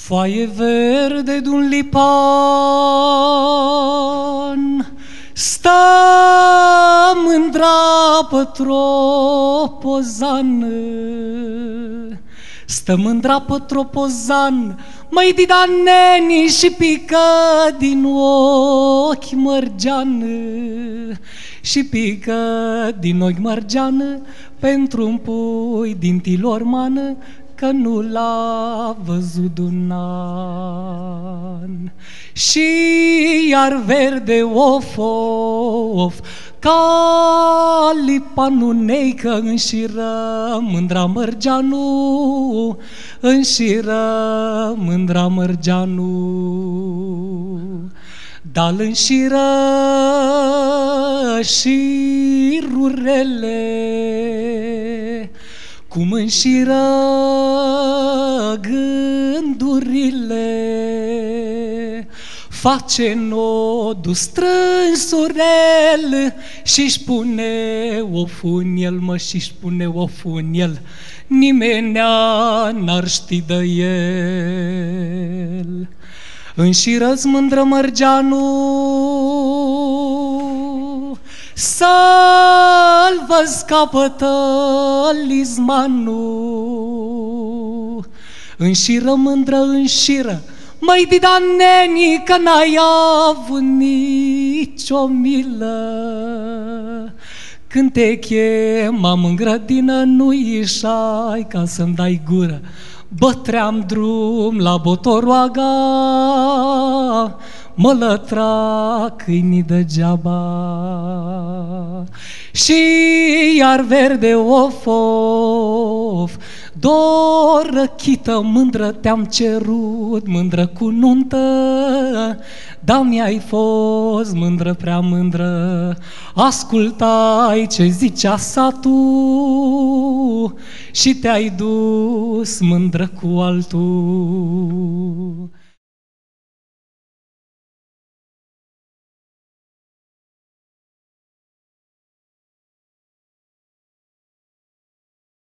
Foaie verde de-un lipan, stă mândra pătropozană. Stă mândra pătropozan, măi didaneni și pică din ochi mărgeană. Și pică din ochi mărgeană pentru un pui din Tilormană, că nu l-a văzut un an. Și iar verde of, of, ca lipanul neică înșiră mândra mărgeanu, înșiră mândra mărgeanu. Dar înșiră șirurele, cum înșiră gândurile, face nodul strânsurel și-și pune oful în el, mă, și-și pune oful în el. Nimenea n-ar ști de el. Înșiră-ți mândră mărgeanu, să-l văz capătă lismanul. Înșiră mândră, înșiră, măi didaneni, că n-ai avut nicio milă. Când te chemam în grădină, nu ieșai ca să-mi dai gură. Bătream drum la Botoroaga, mă lătra câinii degeaba. Și iar verde of, of, dor răchită mândră te-am cerut, mândră cu nuntă, dar mi-ai fost mândră, prea mândră. Ascultai ce zicea satul și te-ai dus mândră cu altul.